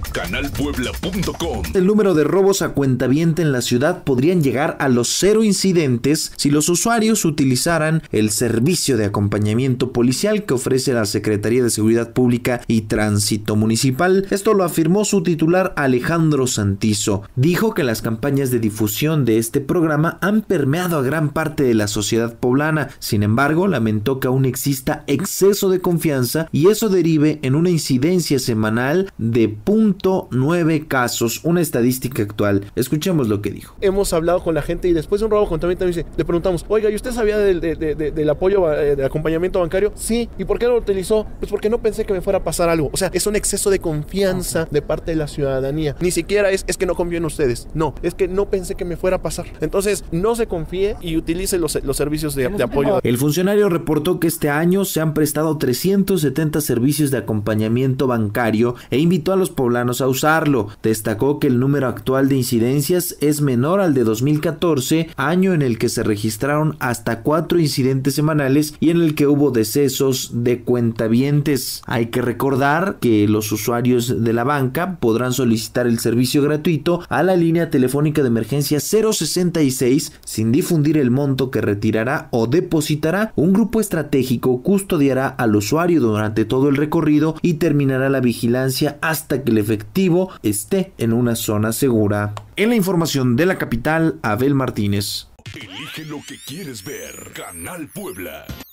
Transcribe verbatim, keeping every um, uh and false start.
canal puebla punto com. El número de robos a cuentaviente en la ciudad podrían llegar a los cero incidentes si los usuarios utilizaran el servicio de acompañamiento policial que ofrece la Secretaría de Seguridad Pública y Tránsito Municipal. Esto lo afirmó su titular Alejandro Santizo. Dijo que las campañas de difusión de este programa han permeado a gran parte de la sociedad poblana. Sin embargo, lamentó que aún exista exceso de confianza y eso derive en una incidencia semanal de punto nueve casos, una estadística actual. Escuchemos lo que dijo. Hemos hablado con la gente y después de un robo contabilidad dice, le preguntamos, oiga, ¿y usted sabía del, de, de, de, del apoyo de acompañamiento bancario? Sí. ¿Y por qué lo utilizó? Pues porque no pensé que me fuera a pasar algo. O sea, es un exceso de confianza de parte de la ciudadanía. Ni siquiera es, es que no confío en ustedes. No, es que no pensé que me fuera a pasar. Entonces, no se confíe y utilice los, los servicios de, de apoyo. El funcionario reportó que este año se han prestado trescientos setenta servicios de acompañamiento bancario e invitó a los poblanos a usarlo. Destacó que el número actual de incidencias es menor al de dos mil catorce, año en el que se registraron hasta cuatro incidentes semanales y en el que hubo decesos de cuentavientes. Hay que recordar que los usuarios de la banca podrán solicitar el servicio gratuito a la línea telefónica de emergencia cero sesenta y seis sin difundir el monto que retirará o depositará. Un grupo estratégico custodiará al usuario durante todo el recorrido y terminará la vigilancia hasta que el efectivo esté en una zona segura. En la información de la capital, Abel Martínez. Elige lo que quieres ver. Canal Puebla.